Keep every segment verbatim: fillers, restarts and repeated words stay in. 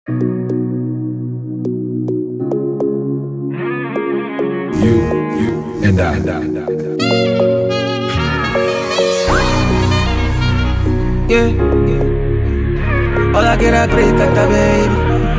You, you, and I. And I. Yeah, yeah. All I get a great tata, baby.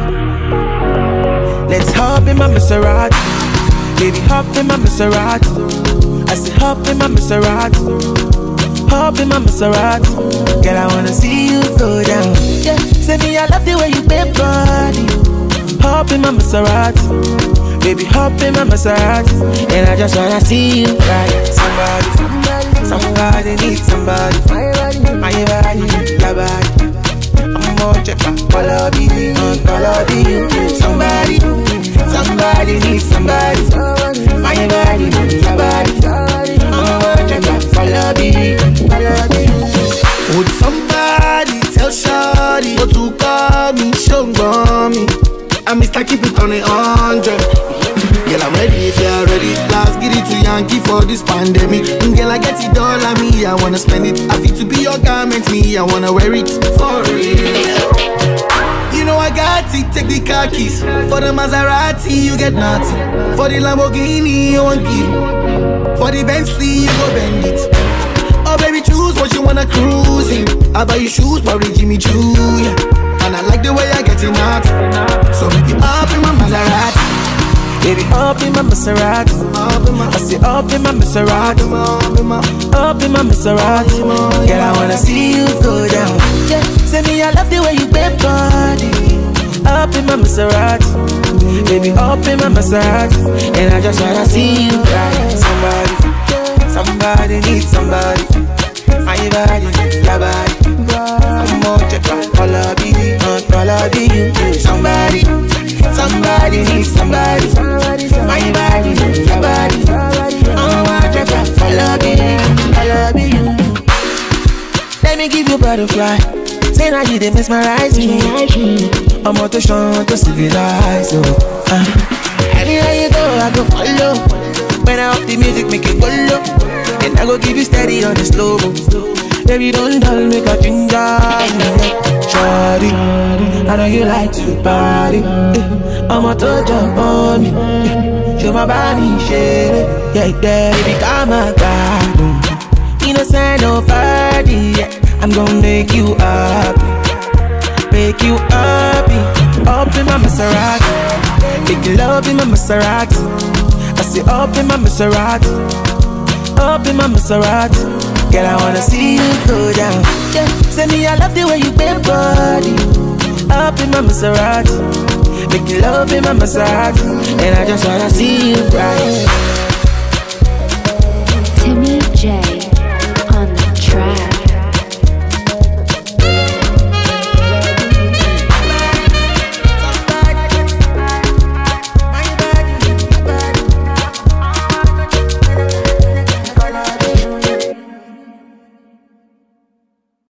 Let's hop in my Maserati. Baby, hop in my Maserati. I say hop in my Maserati. Hop in my Maserati. Girl, I wanna see you go down. Yeah, say me I love the way you bend body. Hop in my Maserati. Baby, hop in my Maserati. And I just wanna see you ride. Somebody, somebody, somebody needs somebody. My body, my body, your body. I'm gonna check my color, be color, be somebody, somebody needs somebody. My body, your body. I'm gonna check my color, be color, be. Would somebody tell Shawty what to call me, show me? I Mister Keep it on a hundred. Girl, I'm ready if you're ready. Last get it to Yankee for this pandemic. Girl, I get it all on me, I wanna spend it. I feel to be your garment, me, I wanna wear it for real. You know I got it, take the car keys. For the Maserati, you get nothing. For the Lamborghini, you won't give. For the Bentley, you go bend it. Oh baby, choose what you wanna cruise in. I buy you shoes, probably Jimmy Choo, yeah. And I like the way I get it out. So make it up in my Maserati. Baby, up in my Maserati. I say up in my Maserati. Up in my Maserati. Girl, I wanna see you go down. Yeah, say me I love the way you bend body. Up in my Maserati. Baby, up in my Maserati. And I just wanna see you ride. Somebody, somebody needs somebody. My body, your body. I'm gonna check my color, be color, be you. Somebody, somebody needs somebody. My body, your body. I'm gonna check my color, be color, be you. Let me give you butterfly. Say now you they mesmerize me. I'm on to show to civilize you. Uh. Anywhere you go, I go follow. When I up the music, make it go low. And I go give you steady on the slow. Baby, don't dull, make a ginger. Shawty, I know you like to party. I'm a to jump on me. Show my body, shake it. Yeah, yeah, baby, come on, God. Innocent, no party. I'm gonna make you happy. Make you happy. Up in my Maserati. Make you love in my Maserati. I say up in my Maserati. Up in my Maserati. Girl, I wanna see you go down. Yeah, say me I love the way you bend body. Up in my Maserati. Make you love in my Maserati. And I just wanna see you ride.